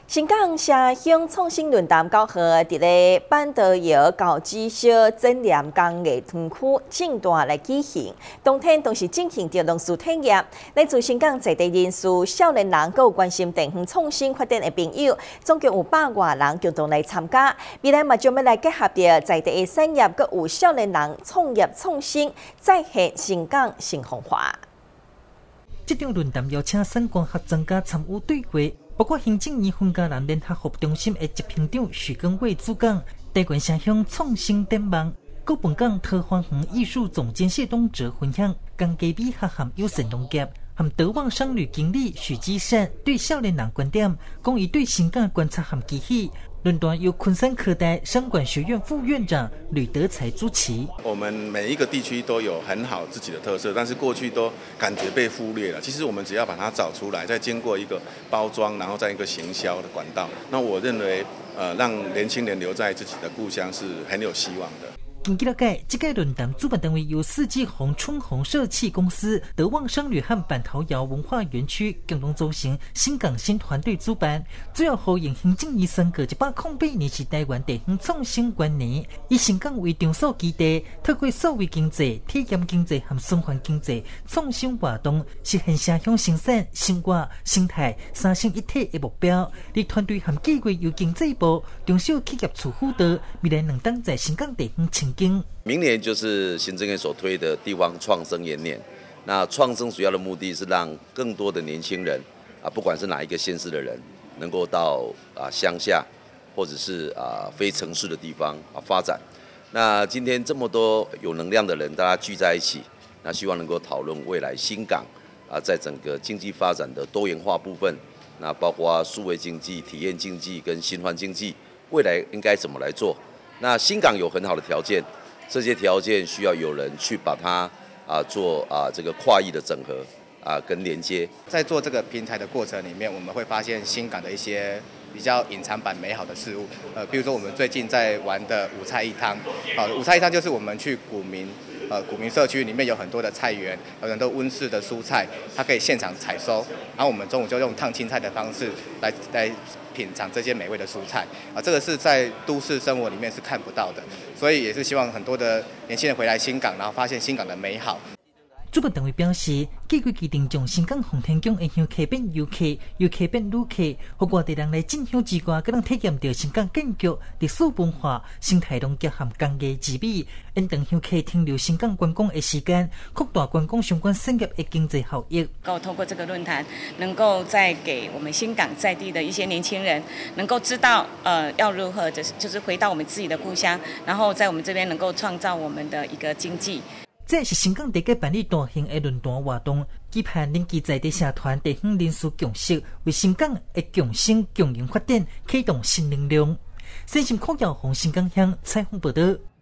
新港社乡创新论坛9号伫咧板桥窑高技小展览工艺园区正大来举行，当天同时进行着农事体验。来自新港在地人士、少年人，佮有关心地方创新发展的朋友，总共有100多人共同来参加。未来嘛，将要来结合着在地的产业，佮有少年人创业创新，再现新港新风华。 这场论坛邀请3官学专家参与对话。包括行政院分家人联合服务中心的执行长许根伟主讲，台湾城乡创新展望，佮本港桃花园艺术总监谢东哲分享，江家美学含有神农业，和德旺商旅经理许基善对少年人观点，讲伊对新港观察和期许。论坛由昆山科大商管学院副院长吕德才主持。 我们每一个地区都有很好自己的特色，但是过去都感觉被忽略了。其实我们只要把它找出来，再经过一个包装，然后再一个行销的管道，那我认为，让年轻人留在自己的故乡是很有希望的。 根据了解，这个论坛主办单位由四季红春红社企公司、德旺商旅和板头窑文化园区共同组成新港新团队主办，主要呼应行政院升格108年是台湾地方创新元年，以新港为场所基地，透过数位经济、体验经济和循环经济创新活动，实现城乡生产、生活、生态3性一体的目标。而团队和计划由经济部、中小企业处辅导，未来能当在新港地方情景。 明年就是行政院所推的地方创生元年。那创生主要的目的是让更多的年轻人不管是哪一个县市的人，能够到乡下或者是非城市的地方发展。那今天这么多有能量的人，大家聚在一起，那希望能够讨论未来新港在整个经济发展的多元化部分，那包括数位经济、体验经济跟循环经济，未来应该怎么来做？那新港有很好的条件，这些条件需要有人去把它做这个跨域的整合跟连接。 在做这个平台的过程里面，我们会发现新港的一些比较隐藏版美好的事物。比如说我们最近在玩的五菜一汤，五菜一汤就是我们去古民社区里面有很多的菜园，有很多温室的蔬菜，它可以现场采收，然后我们中午就用烫青菜的方式来品尝这些美味的蔬菜这个是在都市生活里面是看不到的，所以也是希望很多的年轻人回来新港，然后发现新港的美好。 主办单位表示，计划决定将新港红天宫的香客变游客，游客变旅客，让外地人来进香之外，更能体验到新港建筑、历史文化、生态农业和工艺之美，引导香客停留新港观光的时间，扩大观光相关产业的经济效益。 透过这个论坛，能够再给我们新港在地的一些年轻人，能够知道要如何就是回到我们自己的故乡，然后在我们这边能够创造我们的一个经济。 这是新港第一个办理大型的论坛活动，期盼连接在地社团地方人士共识，为新港的共生共赢发展启动新能量。新新科技红新港乡采访报道。